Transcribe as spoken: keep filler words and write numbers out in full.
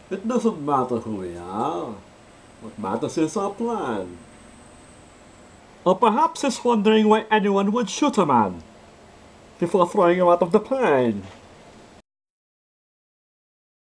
It doesn't matter who we are. What matters is our plan. Or perhaps he's wondering why anyone would shoot a man before throwing him out of the plane.